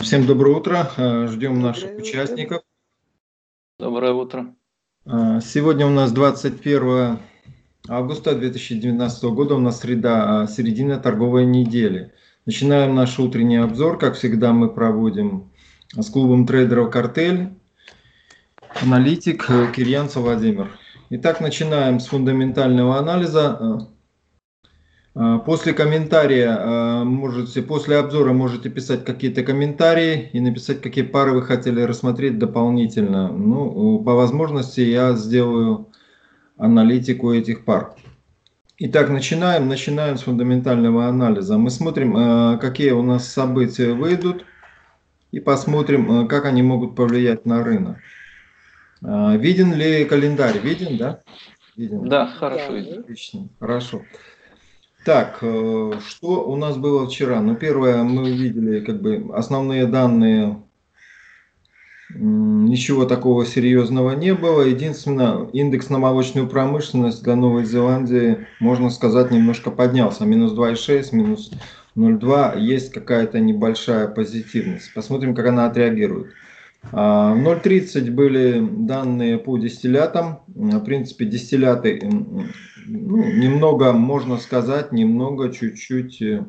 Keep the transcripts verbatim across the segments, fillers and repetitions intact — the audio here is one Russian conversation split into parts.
Всем доброе утро. Э, Ждем наших Доброе утро. участников. Доброе утро. Э, Сегодня у нас двадцать первое августа две тысячи девятнадцатого года, у нас среда, а, середина торговой недели. Начинаем наш утренний обзор. Как всегда, мы проводим с клубом трейдеров «Картель». Аналитик э, Кирьянцев Владимир. Итак, начинаем с фундаментального анализа. Э, После комментария, э, можете, после обзора можете писать какие-то комментарии и написать, какие пары вы хотели рассмотреть дополнительно. Ну, по возможности я сделаю аналитику этих пар. Итак, начинаем. Начинаем с фундаментального анализа. Мы смотрим, э, какие у нас события выйдут, и посмотрим, э, как они могут повлиять на рынок. Э, Виден ли календарь? Виден, да? Виден. Да, хорошо Да. видно. Отлично, хорошо. Так, э, что у нас было вчера? Ну, первое, мы увидели как бы основные данные, м, ничего такого серьезного не было. Единственное, индекс на молочную промышленность для Новой Зеландии, можно сказать, немножко поднялся. Минус два и шесть, минус ноль и два. Есть какая-то небольшая позитивность. Посмотрим, как она отреагирует. А, В ноль тридцать были данные по дистиллятам. В принципе, дистилляты, м, ну, немного, можно сказать, немного, чуть-чуть э,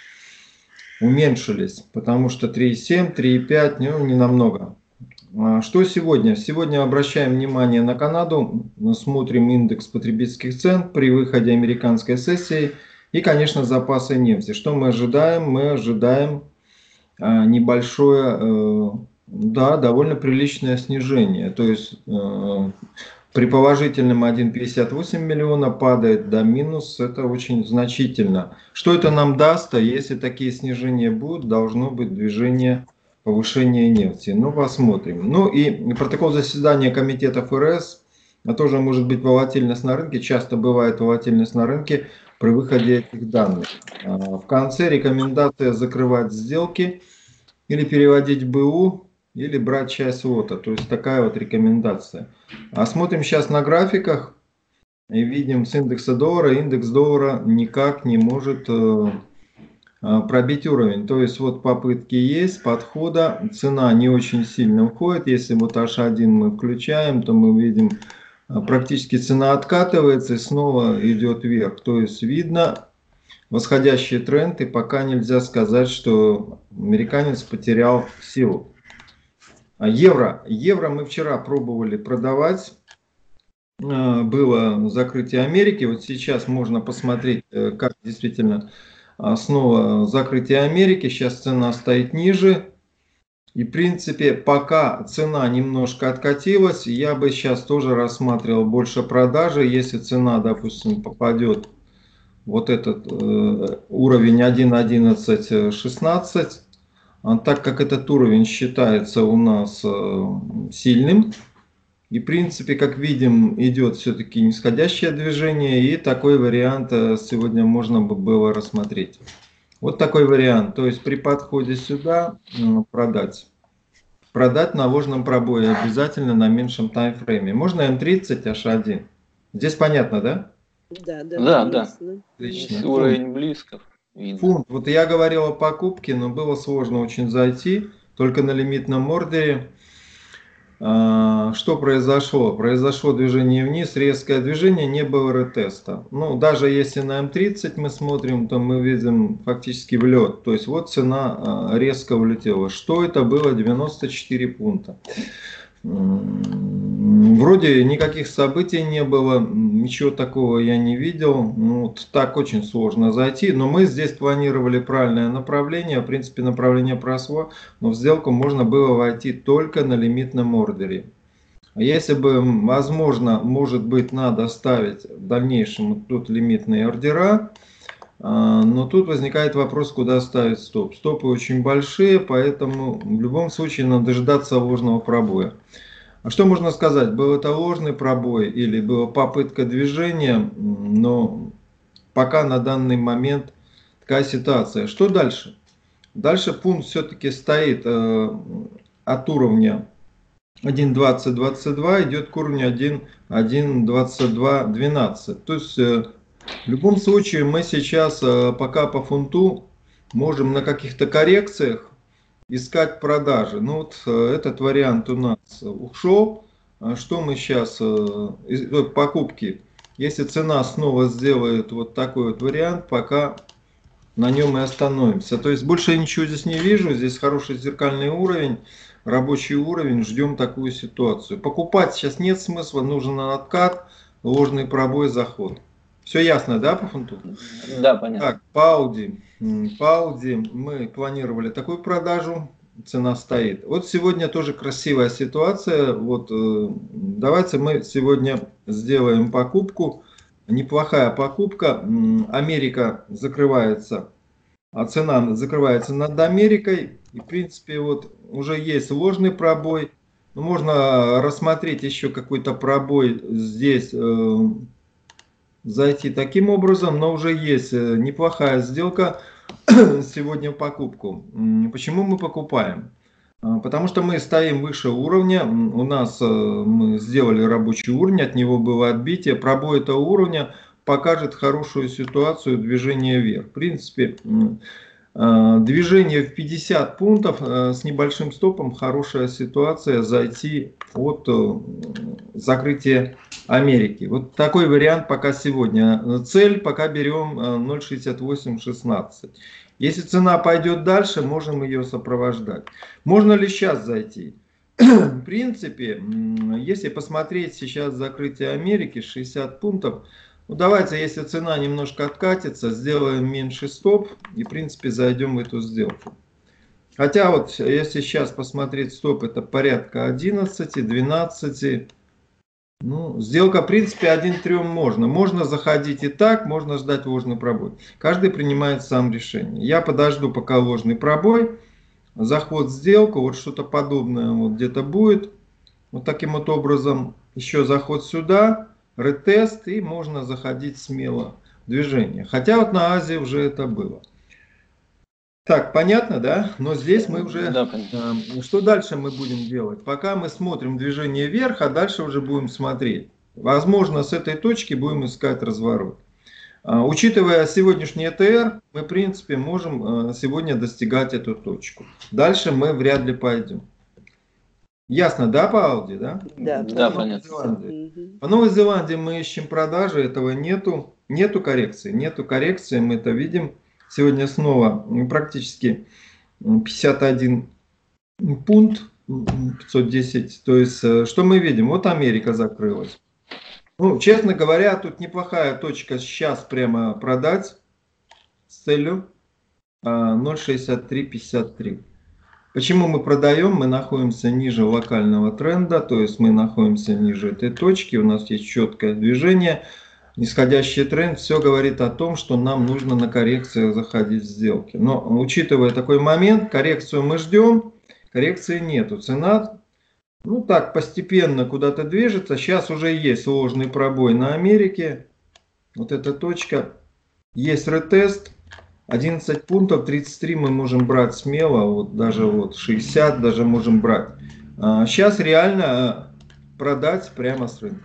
уменьшились, потому что три и семь, три и пять, ну, не намного. А Что сегодня? Сегодня обращаем внимание на Канаду, смотрим индекс потребительских цен при выходе американской сессии и, конечно, запасы нефти. Что мы ожидаем? Мы ожидаем а, небольшое, э, да, довольно приличное снижение. То есть э, при положительном один целых пятьдесят восемь миллиона падает до минус, это очень значительно. Что это нам даст? А если такие снижения будут, должно быть движение повышения нефти. Ну, посмотрим. Ну и протокол заседания комитета ФРС, а тоже может быть волатильность на рынке, часто бывает волатильность на рынке при выходе этих данных. А, В конце рекомендация закрывать сделки или переводить в БУ, или брать часть лота. То есть такая вот рекомендация. А смотрим сейчас на графиках и видим с индекса доллара. Индекс доллара никак не может э, э, пробить уровень. То есть вот попытки есть подхода. Цена не очень сильно уходит. Если вот эйч один мы включаем, то мы видим э, практически цена откатывается и снова идет вверх. То есть видно восходящий тренд, и пока нельзя сказать, что американец потерял силу. А Евро. Евро мы вчера пробовали продавать. Э, Было закрытие Америки. Вот сейчас можно посмотреть, э, как действительно а, снова закрытие Америки. Сейчас цена стоит ниже. И в принципе, пока цена немножко откатилась, я бы сейчас тоже рассматривал больше продажи. Если цена, допустим, попадет вот этот э, уровень один одиннадцать шестнадцать, а так как этот уровень считается у нас э, сильным, и в принципе, как видим, идет все-таки нисходящее движение, и такой вариант э, сегодня можно бы было рассмотреть. Вот такой вариант, то есть при подходе сюда э, продать. Продать на ложном пробое обязательно на меньшем таймфрейме. Можно эм тридцать, эйч один. Здесь понятно, да? Да, да, Да, да. ясно. Отлично. Если уровень близко, видно. Фунт. Вот я говорил о покупке, но было сложно очень зайти, только на лимитном ордере. А, Что произошло? Произошло движение вниз, резкое движение, не было ретеста. Ну, даже если на эм тридцать мы смотрим, то мы видим фактически влет. То есть вот цена а, резко улетела. Что это было? девяносто четыре пункта. М, Вроде никаких событий не было, ничего такого я не видел. Ну, вот так очень сложно зайти. Но мы здесь планировали правильное направление. В принципе, направление прошло, но в сделку можно было войти только на лимитном ордере. Если бы, возможно, может быть, надо ставить в дальнейшем тут лимитные ордера, а, но тут возникает вопрос, куда ставить стоп. Стопы очень большие, поэтому в любом случае надо дождаться ложного пробоя. А что можно сказать? Был это ложный пробой или была попытка движения, но пока на данный момент такая ситуация. Что дальше? Дальше пункт все-таки стоит э, от уровня один двадцать двадцать два, идет к уровню один двадцать два двенадцать. То есть э, в любом случае мы сейчас э, пока по фунту можем на каких-то коррекциях искать продажи. Ну вот э, этот вариант у нас ушел. А Что мы сейчас, покупки, если цена снова сделает вот такой вот вариант, пока на нем и остановимся. То есть больше я ничего здесь не вижу. Здесь хороший зеркальный уровень, рабочий уровень. Ждем такую ситуацию. Покупать сейчас нет смысла. Нужен откат, ложный пробой, заход. Все ясно, да, по фунту? Да, понятно. Так, по Audi. М, По Audi мы планировали такую продажу. Цена стоит. Вот сегодня тоже красивая ситуация. Вот э, давайте мы сегодня сделаем покупку. Неплохая покупка. М, Америка закрывается, а цена закрывается над Америкой. И в принципе вот уже есть ложный пробой. Ну, можно рассмотреть еще какой-то пробой здесь, э, зайти таким образом, но уже есть э, неплохая сделка сегодня в покупку. М, Почему мы покупаем? А, Потому что мы стоим выше уровня, м, у нас э, мы сделали рабочий уровень, от него было отбитие, пробой этого уровня покажет хорошую ситуацию движения вверх. В принципе, м, э, движение в пятьдесят пунктов э, с небольшим стопом, хорошая ситуация зайти от э, закрытия Америки. Вот такой вариант пока сегодня. Цель пока берем э, ноль шестьдесят восемь шестнадцать. Если цена пойдет дальше, можем ее сопровождать. Можно ли сейчас зайти? В принципе, м, если посмотреть сейчас закрытие Америки, шестьдесят пунктов, ну давайте, если цена немножко откатится, сделаем меньше стоп и в принципе зайдем в эту сделку. Хотя вот если сейчас посмотреть стоп, это порядка одиннадцать-двенадцать. Ну, сделка, в принципе, один к трем можно. Можно заходить и так, можно ждать ложный пробой. Каждый принимает сам решение. Я подожду, пока ложный пробой, заход в сделку, вот что-то подобное вот где-то будет. Вот таким вот образом еще заход сюда, ретест, и можно заходить смело в движение. Хотя вот на Азии уже это было. Так, понятно, да? Но здесь мы уже... Да, понятно. э, Что дальше мы будем делать? Пока мы смотрим движение вверх, а дальше уже будем смотреть. Возможно, с этой точки будем искать разворот. А, Учитывая сегодняшний и тэ эр, мы, в принципе, можем э, сегодня достигать эту точку. Дальше мы вряд ли пойдем. Ясно, да, по Audi, да? Да, Да, По Новой понятно. Зеландии. Мгм. По Новой Зеландии мы ищем продажи, этого нету. Нету коррекции, нету коррекции, мы это видим. Сегодня снова м, практически м, пятьдесят один пункт, м, пятьсот десять. То есть, э, что мы видим? Вот Америка закрылась. Ну, честно говоря, тут неплохая точка сейчас прямо продать с целью а, ноль шестьдесят три пятьдесят три. Почему мы продаем? Мы находимся ниже локального тренда, то есть мы находимся ниже этой точки, у нас есть четкое движение, нисходящий тренд, все говорит о том, что нам нужно на коррекциях заходить в сделки. Но учитывая такой момент, коррекцию мы ждем, коррекции нету, цена, ну так, постепенно куда-то движется, сейчас уже есть ложный пробой на Америке, вот эта точка, есть ретест. одиннадцать пунктов, тридцать три мы можем брать смело, вот даже вот шестьдесят даже можем брать. А, Сейчас реально продать прямо с рынка.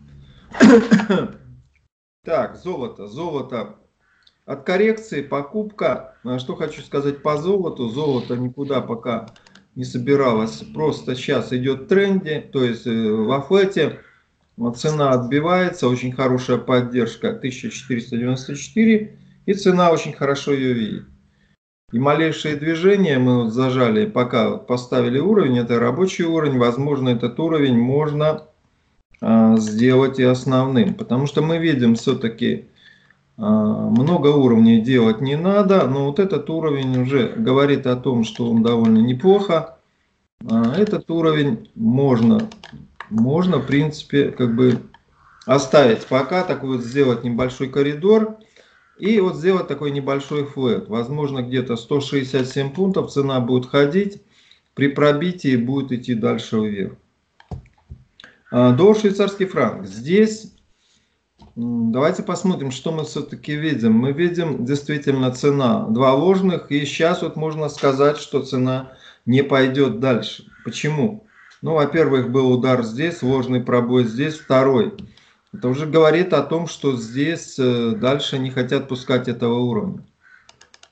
Так, золото, золото. От коррекции покупка. А, Что хочу сказать по золоту. Золото никуда пока не собиралось. Просто сейчас идет в тренде. То есть э, во флете вот цена отбивается. Очень хорошая поддержка тысяча четыреста девяносто четыре. И цена очень хорошо ее видит. И малейшие движения мы вот зажали, пока вот поставили уровень, это рабочий уровень, возможно, этот уровень можно а, сделать и основным. Потому что мы видим все-таки а, много уровней делать не надо, но вот этот уровень уже говорит о том, что он довольно неплохо. А, этот уровень можно, можно в принципе как бы оставить пока, такой вот сделать небольшой коридор. И вот сделать такой небольшой флэт. Возможно, где-то сто шестьдесят семь пунктов цена будет ходить. При пробитии будет идти дальше вверх. Доллар швейцарский франк. Здесь давайте посмотрим, что мы все-таки видим. Мы видим действительно цена. Два ложных. И сейчас вот можно сказать, что цена не пойдет дальше. Почему? Ну, во-первых, был удар здесь, ложный пробой здесь, второй. Это уже говорит о том, что здесь дальше не хотят пускать этого уровня.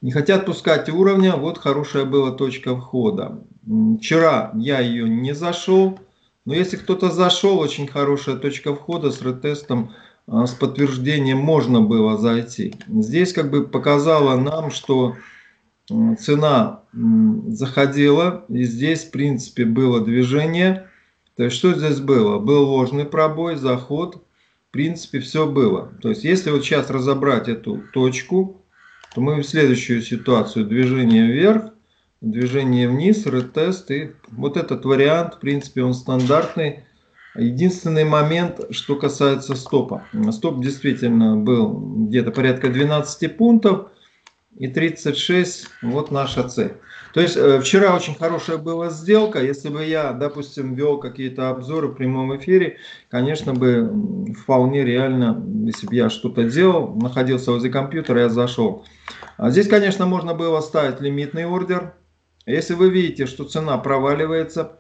Не хотят пускать уровня, вот хорошая была точка входа. Вчера я ее не зашел, но если кто-то зашел, очень хорошая точка входа с ретестом, с подтверждением можно было зайти. Здесь как бы показала нам, что цена заходила, и здесь в принципе было движение. То есть что здесь было? Был ложный пробой, заход, в принципе все было. То есть если вот сейчас разобрать эту точку, то мы в следующую ситуацию: движение вверх, движение вниз, ретест. И вот этот вариант, в принципе, он стандартный. Единственный момент, что касается стопа. Стоп действительно был где-то порядка двенадцати пунктов. И тридцать шесть, вот наша цель. То есть вчера очень хорошая была сделка. Если бы я, допустим, вел какие-то обзоры в прямом эфире, конечно бы вполне реально, если бы я что-то делал, находился возле компьютера, я зашел. А здесь, конечно, можно было ставить лимитный ордер. Если вы видите, что цена проваливается,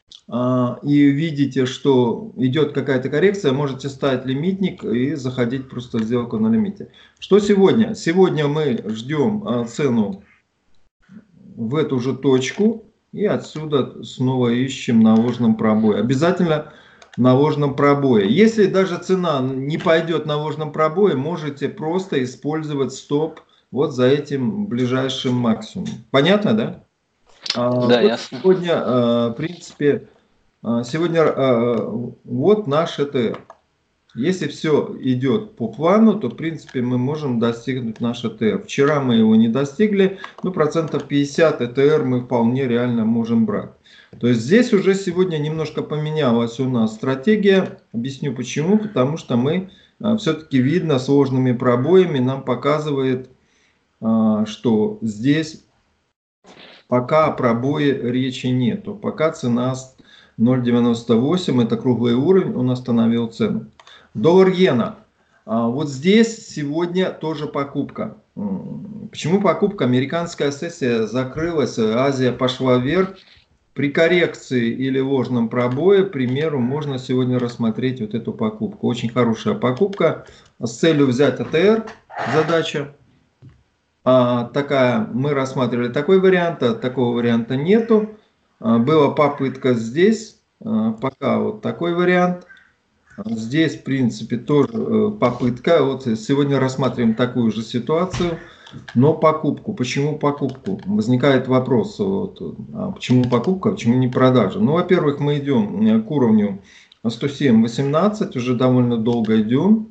и видите, что идет какая-то коррекция, можете ставить лимитник и заходить просто в сделку на лимите. Что сегодня? Сегодня мы ждем цену в эту же точку и отсюда снова ищем на ложном пробое. Обязательно на ложном пробое. Если даже цена не пойдет на ложном пробое, можете просто использовать стоп вот за этим ближайшим максимумом. Понятно, да? Да, ясно. Сегодня, в принципе, сегодня вот наш и тэ эр. Если все идет по плану, то, в принципе, мы можем достигнуть наш и тэ эр. Вчера мы его не достигли, но процентов пятьдесят и тэ эр мы вполне реально можем брать. То есть здесь уже сегодня немножко поменялась у нас стратегия. Объясню почему. Потому что мы все-таки, видно, сложными пробоями нам показывает, что здесь пока о пробое речи нету. Пока цена ноль девяносто восемь, это круглый уровень, он остановил цену. Доллар-иена. Вот здесь сегодня тоже покупка. Почему покупка? Американская сессия закрылась, Азия пошла вверх. При коррекции или ложном пробое, к примеру, можно сегодня рассмотреть вот эту покупку. Очень хорошая покупка с целью взять и тэ эр. Задача а, такая, мы рассматривали такой вариант, а такого варианта нету. А, была попытка здесь, а, пока вот такой вариант. Здесь, в принципе, тоже попытка. Вот сегодня рассматриваем такую же ситуацию, но покупку. Почему покупку? Возникает вопрос, вот, а почему покупка, почему не продажа? Ну, во-первых, мы идем к уровню сто семь восемнадцать, уже довольно долго идем.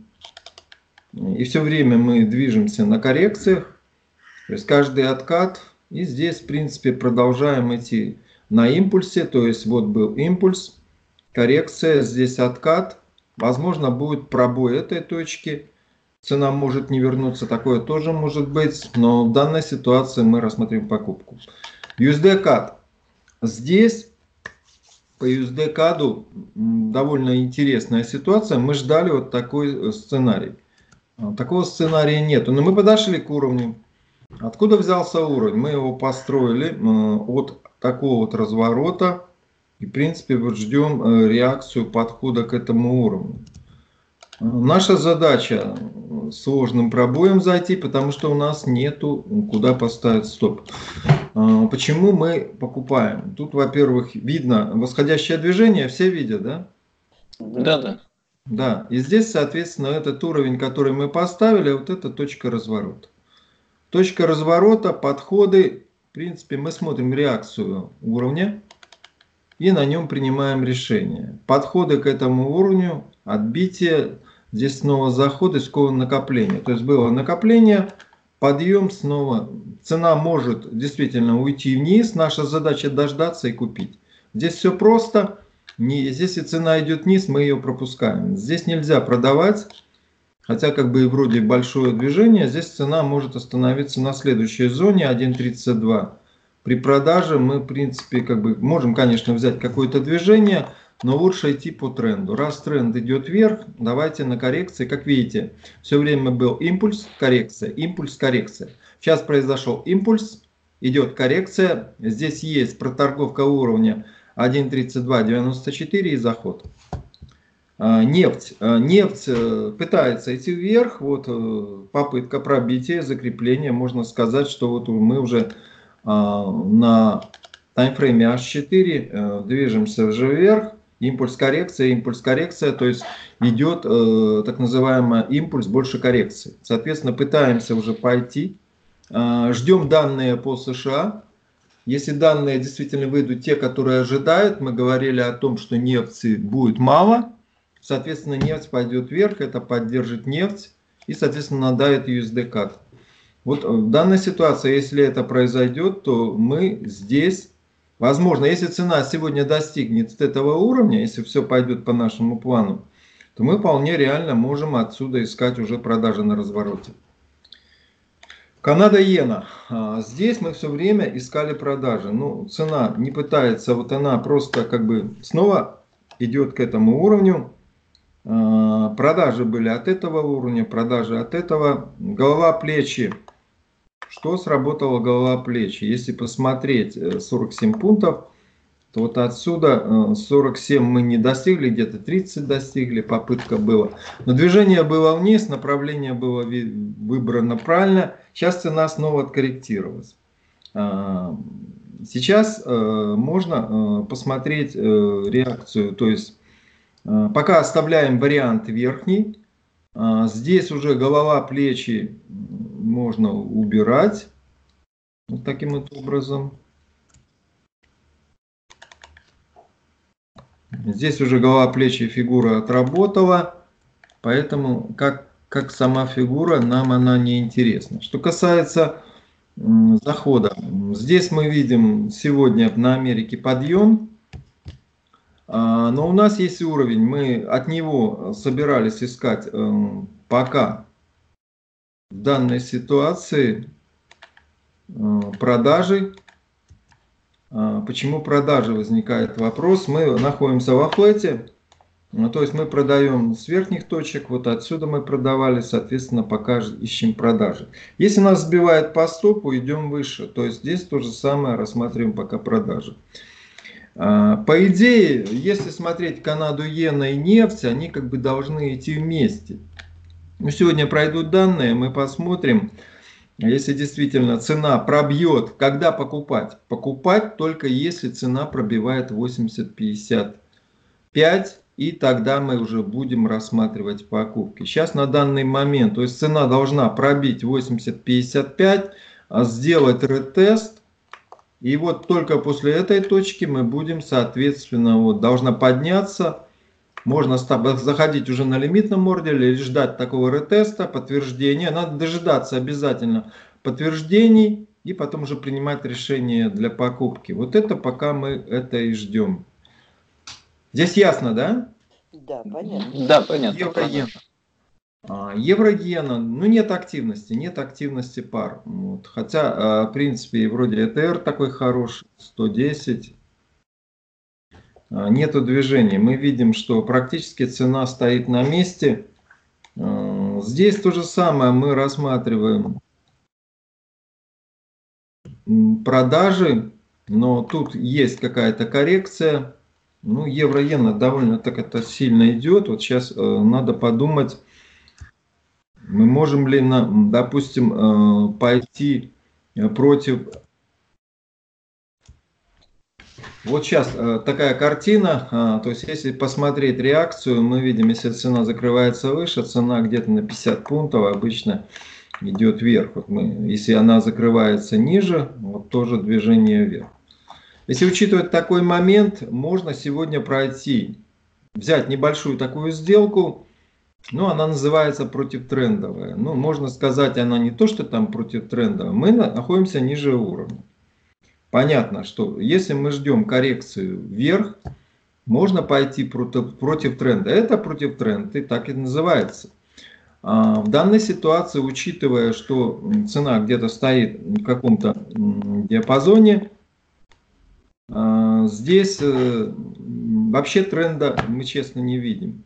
И все время мы движемся на коррекциях. То есть каждый откат. И здесь, в принципе, продолжаем идти на импульсе. То есть вот был импульс, коррекция, здесь откат. Возможно, будет пробой этой точки. Цена может не вернуться, такое тоже может быть. Но в данной ситуации мы рассмотрим покупку. ю эс ди кад. Здесь по ю эс ди каду довольно интересная ситуация. Мы ждали вот такой сценарий. Такого сценария нету. Но мы подошли к уровню. Откуда взялся уровень? Мы его построили от такого вот разворота. И, в принципе, вот ждем реакцию подхода к этому уровню. Наша задача сложным пробоем зайти, потому что у нас нету куда поставить стоп. Почему мы покупаем? Тут, во-первых, видно восходящее движение, все видят, да? Да, да. Да, и здесь, соответственно, этот уровень, который мы поставили, вот это точка разворота. Точка разворота, подходы, в принципе, мы смотрим реакцию уровня. И на нем принимаем решение. Подходы к этому уровню, отбитие, здесь снова заход и снова накопление. То есть было накопление, подъем снова. Цена может действительно уйти вниз. Наша задача дождаться и купить. Здесь все просто. Если цена идет вниз, мы ее пропускаем. Здесь нельзя продавать. Хотя как бы и вроде большое движение. Здесь цена может остановиться на следующей зоне один тридцать два. При продаже мы, в принципе, как бы можем, конечно, взять какое-то движение, но лучше идти по тренду. Раз тренд идет вверх, давайте на коррекции. Как видите, все время был импульс, коррекция, импульс, коррекция. Сейчас произошел импульс, идет коррекция. Здесь есть проторговка уровня один тридцать два девяносто четыре и заход. Нефть. Нефть пытается идти вверх. Вот попытка пробития, закрепления. Можно сказать, что вот мы уже на таймфрейме эйч четыре движемся уже вверх. Импульс коррекция, импульс коррекция. То есть идет так называемый импульс больше коррекции. Соответственно, пытаемся уже пойти. Ждем данные по США. Если данные действительно выйдут те, которые ожидают, мы говорили о том, что нефти будет мало. Соответственно, нефть пойдет вверх, это поддержит нефть и, соответственно, надавит ю эс ди кат. Вот в данной ситуации, если это произойдет, то мы здесь, возможно, если цена сегодня достигнет этого уровня, если все пойдет по нашему плану, то мы вполне реально можем отсюда искать уже продажи на развороте. Канада-иена. Здесь мы все время искали продажи. Ну, цена не пытается, вот она просто как бы снова идет к этому уровню. Продажи были от этого уровня, продажи от этого. Голова, плечи. Что сработало голова, плечи? Если посмотреть сорок семь пунктов, то вот отсюда сорок семь мы не достигли, где-то тридцать достигли, попытка была. Но движение было вниз, направление было выбрано правильно. Сейчас цена снова откорректировалась. Сейчас можно посмотреть реакцию, то есть пока оставляем вариант верхний. Здесь уже голова, плечи можно убирать вот таким вот образом. Здесь уже голова, плечи, фигура отработала, поэтому как, как сама фигура нам она не интересна. Что касается захода, здесь мы видим сегодня на Америке подъем, но у нас есть уровень, мы от него собирались искать пока в данной ситуации продажи. Почему продажи, возникает вопрос. Мы находимся во флете, то есть мы продаем с верхних точек, вот отсюда мы продавали, соответственно, пока ищем продажи. Если нас сбивает по стопу, идем выше, то есть здесь то же самое, рассматриваем пока продажи. По идее, если смотреть Канаду, иена и нефть, они как бы должны идти вместе. Но сегодня пройдут данные, мы посмотрим. Если действительно цена пробьет, когда покупать? Покупать только если цена пробивает восемьдесят пятьдесят пять, и тогда мы уже будем рассматривать покупки. Сейчас на данный момент, то есть цена должна пробить восемьдесят пятьдесят пять, сделать ретест, и вот только после этой точки мы будем, соответственно, вот должна подняться. Можно заходить уже на лимитном ордере или ждать такого ретеста, подтверждения. Надо дожидаться обязательно подтверждений и потом уже принимать решение для покупки. Вот это пока мы это и ждем. Здесь ясно, да? Да, понятно. Да, понятно. Евро-иена. Евро-иена, ну нет активности, нет активности пар. Вот. Хотя, в принципе, вроде и тэ эр такой хороший, сто десять. Нету движения. Мы видим, что практически цена стоит на месте. Здесь то же самое мы рассматриваем продажи, но тут есть какая-то коррекция. Ну, евро-иена довольно так это сильно идет. Вот сейчас надо подумать, мы можем ли, допустим, пойти против... Вот сейчас э, такая картина, э, то есть если посмотреть реакцию, мы видим, если цена закрывается выше, цена где-то на пятьдесят пунктов обычно идет вверх. Вот мы, если она закрывается ниже, вот тоже движение вверх. Если учитывать такой момент, можно сегодня пройти, взять небольшую такую сделку, ну она называется противтрендовая. Ну можно сказать, она не то, что там противтрендовая, мы находимся ниже уровня. Понятно, что если мы ждем коррекцию вверх, можно пойти против, против тренда. Это против тренда, и так и называется. А в данной ситуации, учитывая, что цена где-то стоит в каком-то диапазоне, а здесь вообще тренда мы, честно, не видим.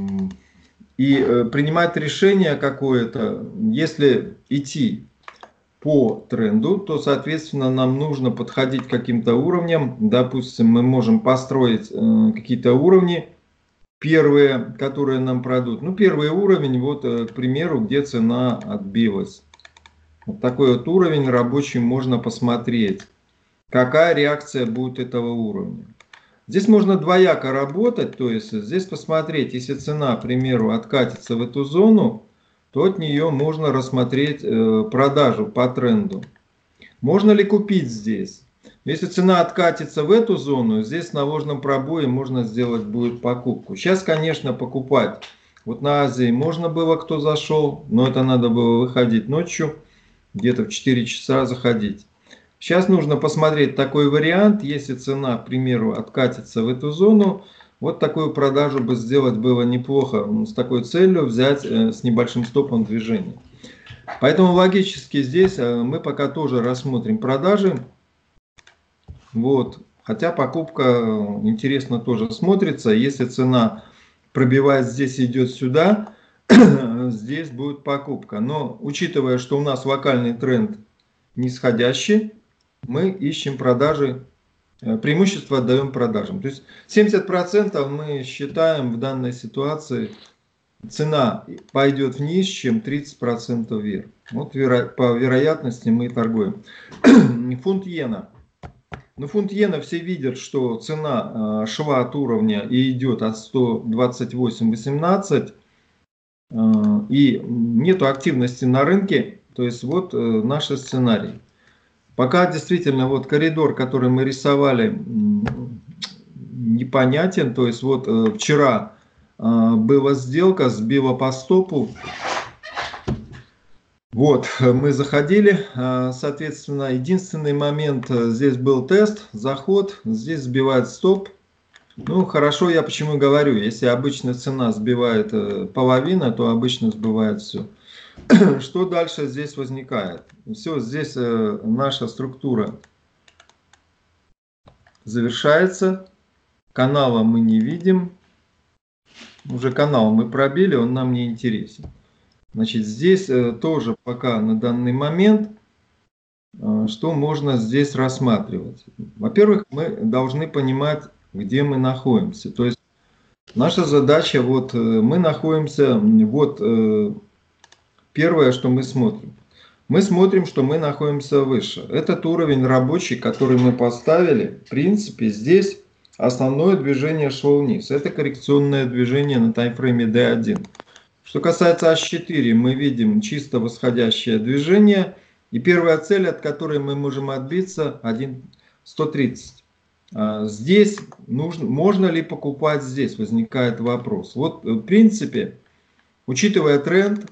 И принимать решение какое-то, если идти по тренду, то, соответственно, нам нужно подходить к каким-то уровням. Допустим, мы можем построить э, какие-то уровни, первые, которые нам пройдут. Ну, первый уровень, вот, э, к примеру, где цена отбилась. Вот такой вот уровень рабочий можно посмотреть, какая реакция будет этого уровня. Здесь можно двояко работать, то есть здесь посмотреть, если цена, к примеру, откатится в эту зону, то от нее можно рассмотреть э, продажу по тренду. Можно ли купить здесь? Если цена откатится в эту зону, здесь на ложном пробое можно сделать будет покупку. Сейчас, конечно, покупать. Вот на Азии можно было, кто зашел, но это надо было выходить ночью, где-то в четыре часа заходить. Сейчас нужно посмотреть такой вариант, если цена, к примеру, откатится в эту зону, вот такую продажу бы сделать было неплохо, с такой целью взять с небольшим стопом движения. Поэтому логически здесь мы пока тоже рассмотрим продажи. Вот. Хотя покупка интересно тоже смотрится, если цена пробивает здесь и идет сюда, здесь будет покупка. Но учитывая, что у нас локальный тренд нисходящий, мы ищем продажи, преимущество отдаем продажам. То есть семьдесят процентов мы считаем в данной ситуации цена пойдет вниз, чем тридцать процентов вверх. Вот веро, по вероятности мы торгуем. Фунт иена. Ну, фунт иена все видят, что цена шла от уровня и идет от сто двадцать восемь восемнадцать. И нету активности на рынке. То есть вот наш сценарий. Пока действительно вот коридор, который мы рисовали, непонятен. То есть вот вчера была сделка, сбила по стопу. Вот, мы заходили, соответственно, единственный момент, здесь был тест, заход, здесь сбивает стоп. Ну, хорошо, я почему говорю, если обычно цена сбивает половина, то обычно сбивает все. Что дальше здесь возникает? Все, здесь наша структура завершается, канала мы не видим, уже канал мы пробили, он нам не интересен. Значит, здесь тоже пока на данный момент, что можно здесь рассматривать. Во-первых, мы должны понимать, где мы находимся. То есть наша задача, вот мы находимся, вот первое, что мы смотрим. Мы смотрим, что мы находимся выше. Этот уровень рабочий, который мы поставили, в принципе, здесь основное движение шло вниз. Это коррекционное движение на таймфрейме дэ один. Что касается аш четыре, мы видим чисто восходящее движение. И первая цель, от которой мы можем отбиться, сто тридцать. Здесь нужно, можно ли покупать здесь, возникает вопрос. Вот в принципе, учитывая тренд,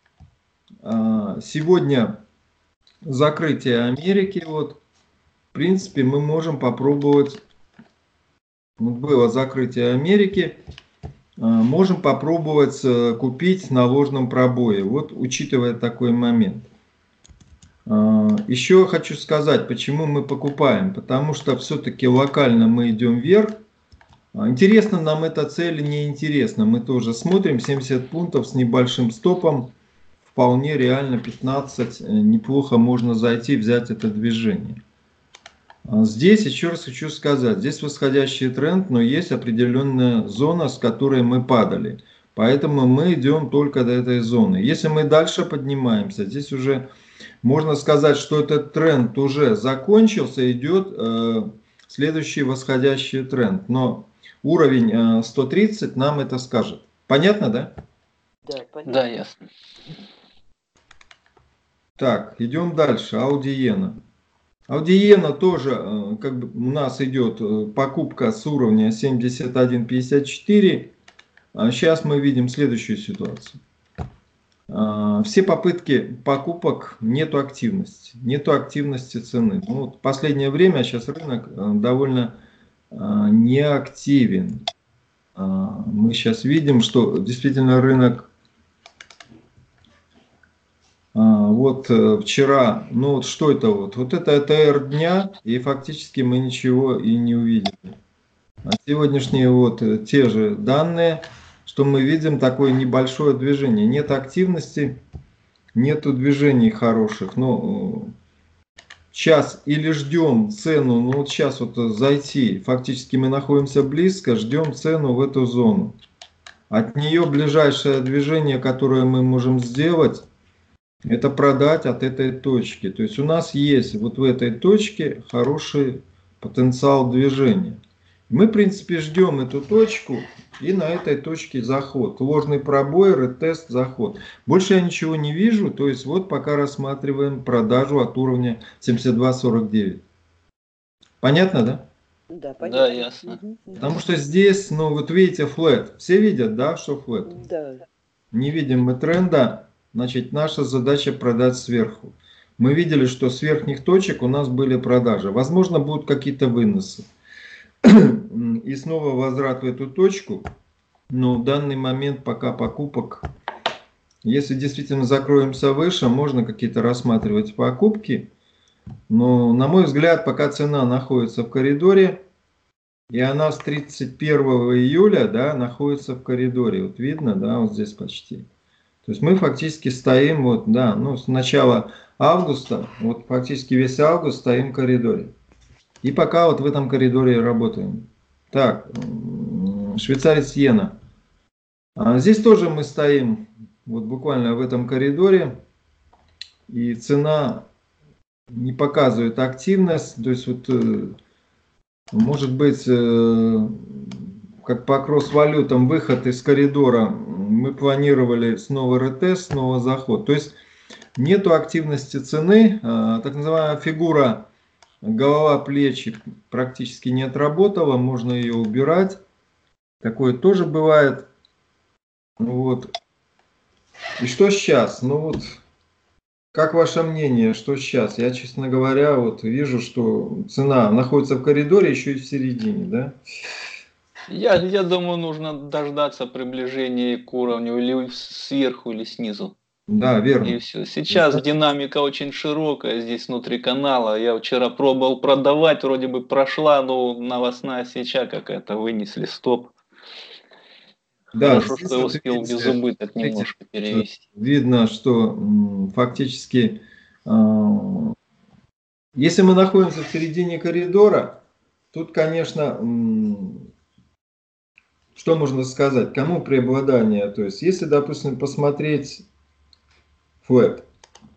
сегодня закрытие Америки, вот, в принципе, мы можем попробовать, вот было закрытие Америки, можем попробовать купить на ложном пробое, вот учитывая такой момент. Еще хочу сказать, почему мы покупаем, потому что все-таки локально мы идем вверх. Интересно нам эта цель, не интересно, мы тоже смотрим, семьдесят пунктов с небольшим стопом, вполне реально пятнадцать, неплохо можно зайти, взять это движение. Здесь еще раз хочу сказать, здесь восходящий тренд, но есть определенная зона, с которой мы падали. Поэтому мы идем только до этой зоны. Если мы дальше поднимаемся, здесь уже можно сказать, что этот тренд уже закончился, идет э, следующий восходящий тренд. Но уровень э, сто тридцать нам это скажет. Понятно, да? Да, понятно. Да, ясно. Так, идем дальше. Аудиена. Аудиена тоже, как бы у нас идет покупка с уровня семьдесят один пятьдесят четыре. Сейчас мы видим следующую ситуацию. Все попытки покупок, нету активности. Нету активности цены. Ну, вот в последнее время сейчас рынок довольно неактивен. Мы сейчас видим, что действительно рынок... Вот вчера, ну вот что это вот? Вот это ЭТР дня, и фактически мы ничего и не увидели. А сегодняшние вот те же данные, что мы видим такое небольшое движение. Нет активности, нету движений хороших. Но сейчас или ждем цену, ну вот сейчас вот зайти, фактически мы находимся близко, ждем цену в эту зону. От нее ближайшее движение, которое мы можем сделать, это продать от этой точки. То есть у нас есть вот в этой точке хороший потенциал движения. Мы, в принципе, ждем эту точку и на этой точке заход. Ложный пробой, ретест, заход. Больше я ничего не вижу. То есть вот пока рассматриваем продажу от уровня семьдесят два сорок девять. Понятно, да? Да, понятно. Да, ясно. Потому что здесь, ну вот видите, флэт. Все видят, да, что флэт? Да. Не видим мы тренда. Значит, наша задача продать сверху. Мы видели, что с верхних точек у нас были продажи. Возможно, будут какие-то выносы. И снова возврат в эту точку. Но в данный момент пока покупок. Если действительно закроемся выше, можно какие-то рассматривать покупки. Но, на мой взгляд, пока цена находится в коридоре, и она с тридцать первого июля, да, находится в коридоре. Вот видно, да, вот здесь почти. То есть мы фактически стоим, вот, да, ну, с начала августа, вот фактически весь август стоим в коридоре. И пока вот в этом коридоре работаем. Так, швейцарец иена. А здесь тоже мы стоим, вот буквально в этом коридоре. И цена не показывает активность. То есть вот, может быть, как по кросс-валютам, выход из коридора, мы планировали снова ретест, снова заход. То есть нету активности цены, так называемая фигура голова, плечи практически не отработала, можно ее убирать. Такое тоже бывает. Вот. И что сейчас? Ну вот, как ваше мнение, что сейчас? Я, честно говоря, вот вижу, что цена находится в коридоре, еще и в середине, да? Я, я думаю, нужно дождаться приближения к уровню или сверху, или снизу. Да, верно. И все. Сейчас динамика очень широкая здесь внутри канала. Я вчера пробовал продавать, вроде бы прошла, но новостная свеча какая-то, вынесли стоп. Да, хорошо, что я успел видите, без убыток немножко перевести. Видно, что фактически, если мы находимся в середине коридора, тут, конечно, что можно сказать, кому преобладание? То есть, если, допустим, посмотреть флэт,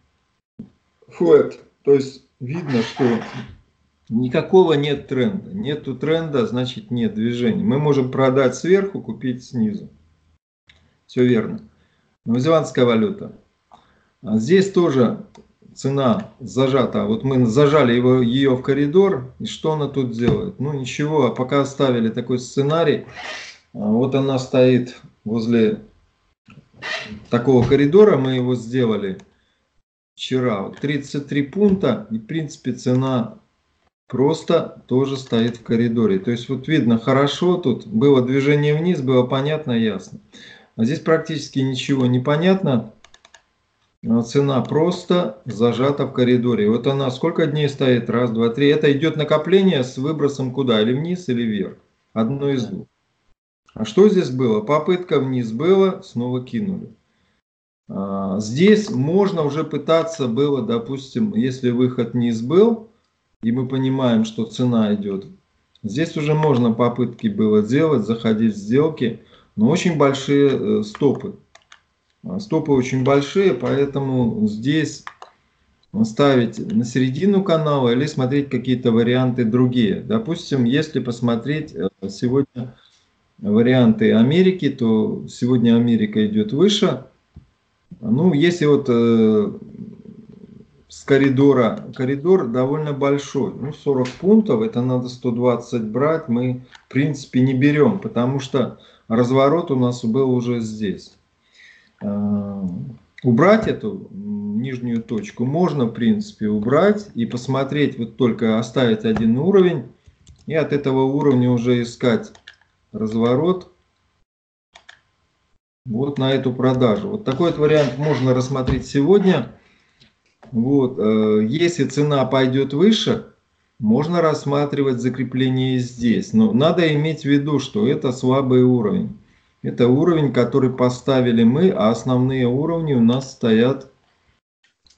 флэт, то есть видно, что никакого нет тренда. Нету тренда, значит нет движения. Мы можем продать сверху, купить снизу. Все верно. Новозеландская валюта. Здесь тоже цена зажата. Вот мы зажали его, ее в коридор. И что она тут делает? Ну ничего, пока оставили такой сценарий. Вот она стоит возле такого коридора. Мы его сделали вчера. тридцать три пункта. И в принципе цена просто тоже стоит в коридоре. То есть вот видно хорошо, тут было движение вниз, было понятно, ясно. А здесь практически ничего не понятно. Цена просто зажата в коридоре. Вот она сколько дней стоит? Раз, два, три. Это идет накопление с выбросом куда? Или вниз, или вверх. Одно из двух. А что здесь было? Попытка вниз была, снова кинули. Здесь можно уже пытаться было, допустим, если выход вниз был, и мы понимаем, что цена идет. Здесь уже можно попытки было делать, заходить в сделки, но очень большие стопы. Стопы очень большие, поэтому здесь ставить на середину канала или смотреть какие-то варианты другие. Допустим, если посмотреть сегодня варианты Америки, то сегодня Америка идет выше. Ну, если вот э, с коридора, коридор довольно большой, ну сорок пунктов, это надо сто двадцать брать, мы в принципе не берем, потому что разворот у нас был уже здесь. Э, убрать эту нижнюю точку можно в принципе убрать и посмотреть, вот только оставить один уровень и от этого уровня уже искать разворот. Вот на эту продажу. Вот такой вот вариант можно рассмотреть сегодня. Вот. Если цена пойдет выше, можно рассматривать закрепление здесь. Но надо иметь в виду, что это слабый уровень. Это уровень, который поставили мы, а основные уровни у нас стоят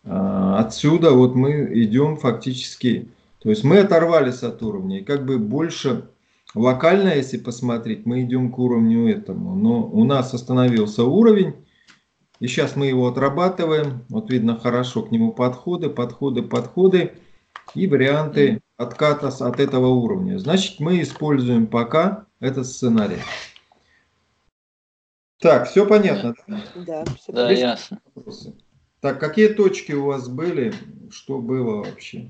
отсюда вот мы идем фактически, то есть мы оторвались от уровня, и как бы больше локально, если посмотреть, мы идем к уровню этому, но у нас остановился уровень, и сейчас мы его отрабатываем, вот видно хорошо к нему подходы, подходы, подходы и варианты отката от этого уровня. Значит, мы используем пока этот сценарий. Так, все понятно? Да, все Да, понятно. ясно. Вопросы? Так, какие точки у вас были? Что было вообще?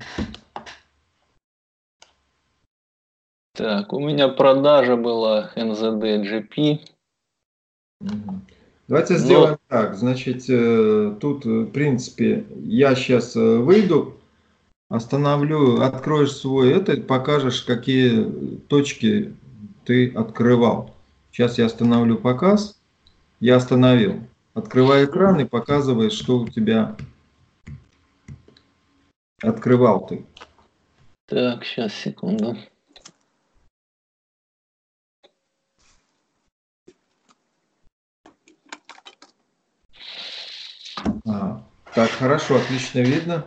Так, у меня продажа была эн зет ди джи пи. Угу. Давайте Но- сделаем так. Значит, э, тут, э, в принципе, я сейчас выйду, остановлю, откроешь свой это, покажешь, какие точки ты открывал. Сейчас я остановлю показ. Я остановил. Открывай экран и показывай, что у тебя открывал ты. Так, сейчас, секунду. Ага. Так, хорошо, отлично видно.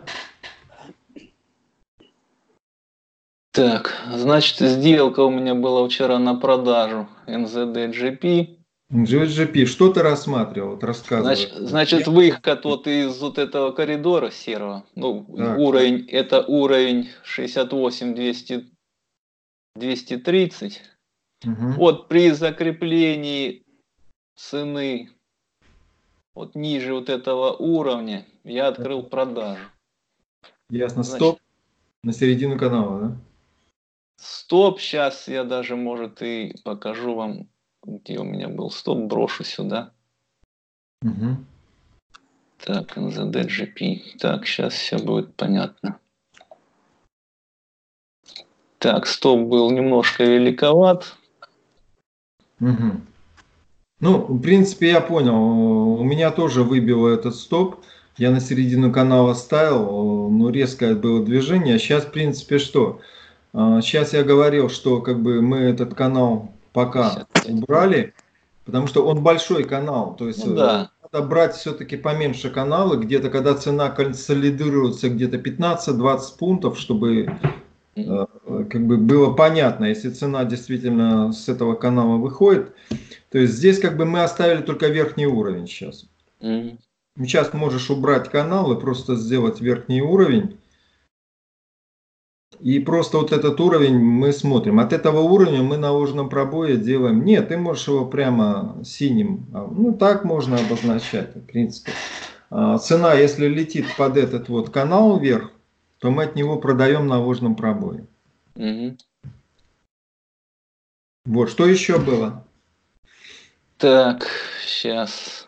Так, значит, сделка у меня была вчера на продажу эн зет ди джи пи. джи джи пи, что ты рассматривал? Вот рассказывай. Значит, значит, выход вот из вот этого коридора серого, ну, Так. уровень, это уровень шестьдесят восемь двести двести тридцать. Угу. Вот при закреплении цены вот ниже вот этого уровня я открыл продажу. Ясно. Значит, Стоп. На середину канала, да? стоп, сейчас я даже, может, и покажу вам, где у меня был стоп, брошу сюда. Угу. Так, эн зет ди джи пи. Так, сейчас все будет понятно. Так, стоп был немножко великоват. Угу. Ну, в принципе, я понял. У меня тоже выбило этот стоп. Я на середину канала ставил, но резкое было движение. Сейчас, в принципе, что? Сейчас я говорил, что как бы мы этот канал пока убрали, потому что он большой канал. То есть Ну да. надо брать все-таки поменьше каналы, где-то когда цена консолидируется где-то пятнадцать-двадцать пунктов, чтобы э, как бы было понятно, если цена действительно с этого канала выходит. То есть здесь как бы мы оставили только верхний уровень сейчас. Mm. Сейчас можешь убрать канал и просто сделать верхний уровень. И просто вот этот уровень мы смотрим. От этого уровня мы на ложном пробое делаем. Нет, ты можешь его прямо синим. Ну так можно обозначать, в принципе. Цена, если летит под этот вот канал вверх, то мы от него продаем на ложном пробое. Mm-hmm. Вот, что еще было? Так, сейчас.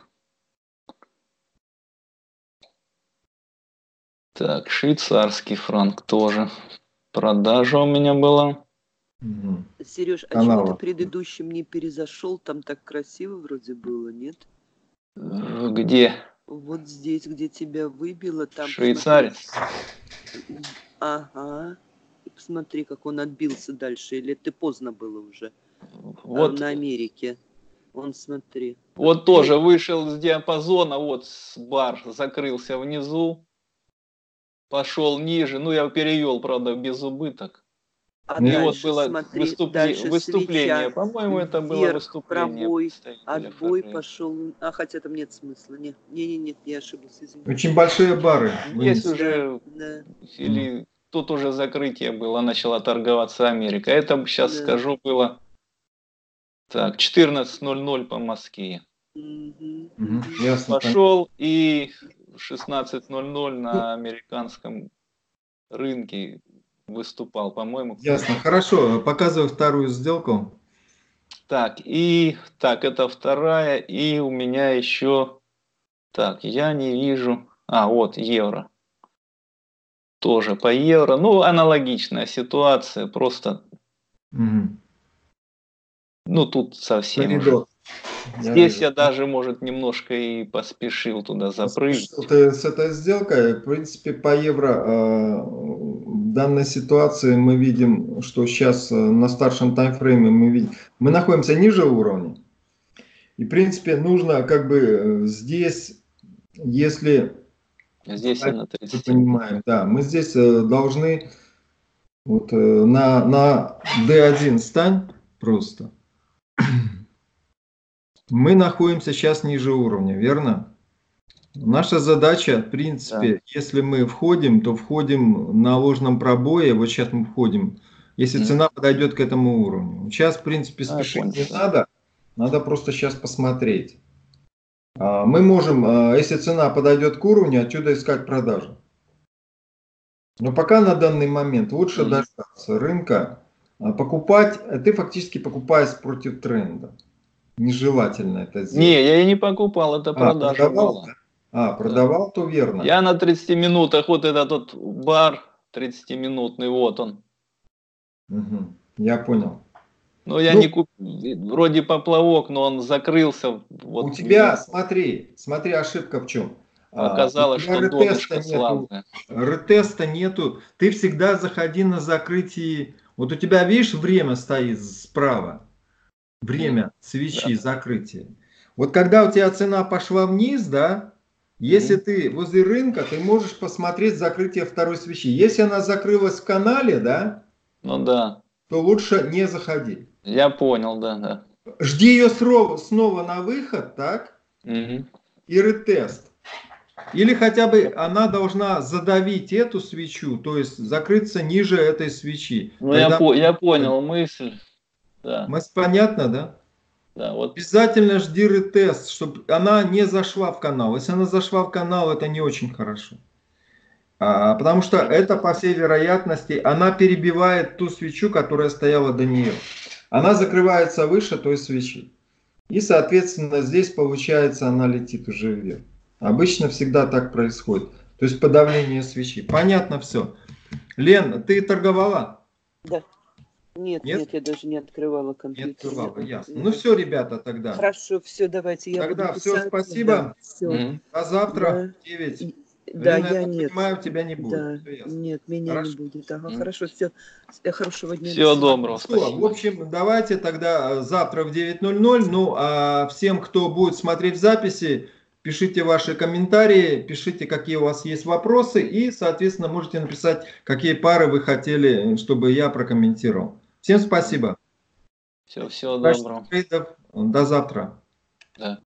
Так, швейцарский франк тоже. Продажа у меня была. Угу. Сереж, а Канала. чего ты предыдущим не перезашел? Там так красиво вроде было, нет? Где? Вот здесь, где тебя выбило, там... Швейцарец? Посмотри. Ага. И посмотри, как он отбился дальше. Или ты поздно было уже? Вот. А, на Америке. Вон, смотри. Вот тоже вышел с диапазона, вот бар закрылся внизу. Пошел ниже. Ну, я перевел, правда, без убыток. А и дальше, вот было смотри, выступле... дальше выступление. свеча, По-моему, это было вверх, выступление. пробой, отбой пошел. А, хотя там нет смысла. Не, не, не, нет, я ошиблась, извините. Очень большие бары. Есть вынесли. уже, да, или mm. тут уже закрытие было, начала торговаться Америка. Это, сейчас да. скажу, было так, четырнадцать ноль ноль по Москве. Mm-hmm. Mm-hmm. Ясно, пошел и шестнадцать ноль ноль на американском рынке выступал, по-моему. Ясно, хорошо, показываю вторую сделку. Так, и так, это вторая, и у меня еще, так, я не вижу, а, вот, евро. Тоже по евро, ну, аналогичная ситуация, просто, угу. ну, тут совсем Коридор. уже. Здесь я, я даже, может, немножко и поспешил туда запрыгнуть. Ты с этой сделкой, в принципе, по евро э, в данной ситуации мы видим, что сейчас на старшем таймфрейме мы видим, мы находимся ниже уровня. И, в принципе, нужно как бы здесь, если Здесь я на Мы тридцати. понимаем, да. Мы здесь э, должны вот э, на, на дэ один стань просто. Мы находимся сейчас ниже уровня, верно? Наша задача, в принципе, Да. если мы входим, то входим на ложном пробое. Вот сейчас мы входим, если Мгм. цена подойдет к этому уровню. Сейчас, в принципе, А, я спешить понял, не да. надо. Надо просто сейчас посмотреть. А, Мы можем, а, если цена подойдет к уровню, отсюда искать продажу. Но пока на данный момент лучше Мгм. дождаться рынка. А, Покупать, э, ты фактически покупаешь против тренда. Нежелательно это Не, сделать. я и не покупал, это А, продажа продавал? была. Да? А, Да. продавал, то верно. Я на тридцати минутах, вот этот вот бар тридцатиминутный, вот он. Мгм. Я понял. Ну, я Ну, не купил, вроде поплавок, но он закрылся. у Вот тебя, смотри, смотри, ошибка в чем? А, у оказалось, тебя что ретеста донышко нету, слабое. ретеста нету. Ты всегда заходи на закрытие. Вот у тебя, видишь, время стоит справа. М, Время свечи да. закрытия. Вот когда у тебя цена пошла вниз, да, если Мгм. ты возле рынка, ты можешь посмотреть закрытие второй свечи. Если она закрылась в канале, да, Ну да, то лучше не заходи. я понял, да, да. Жди ее снова, снова на выход, так, Мгм. и ретест. Или хотя бы она должна задавить эту свечу, то есть закрыться ниже этой свечи. Ну, я, Тогда по, я понял мысль, да, мы- понятно, да? да, вот, Обязательно жди ретест, чтобы она не зашла в канал. Если она зашла в канал, это не очень хорошо. А, потому что это, по всей вероятности, она перебивает ту свечу, которая стояла до нее. Она закрывается выше той свечи. И, соответственно, здесь, получается, она летит уже вверх. Обычно всегда так происходит. То есть подавление свечи. Понятно все. Лен, ты торговала? Да. Нет, Нет? нет, я даже не открывала Не компьютер. открывала, Нет, ясно. Ну нет. все, ребята, тогда. Хорошо, все, давайте, я буду Тогда все, писать. Да, спасибо. все. Мгм. До завтра Да, в девять. и- да, Лена, я я так нет. понимаю, тебя не будет. Да, Все ясно. нет, меня не Хорошо. будет. Ага, Мгм. хорошо, все. Хорошего дня, до Всего свидания. доброго, Что, в спасибо. общем, давайте тогда э, завтра в девять ноль ноль. Ну, а всем, кто будет смотреть записи, пишите ваши комментарии, пишите, какие у вас есть вопросы, и, соответственно, можете написать, какие пары вы хотели, чтобы я прокомментировал. Всем спасибо. Все, всего Удачных доброго, трейдов. До завтра. да.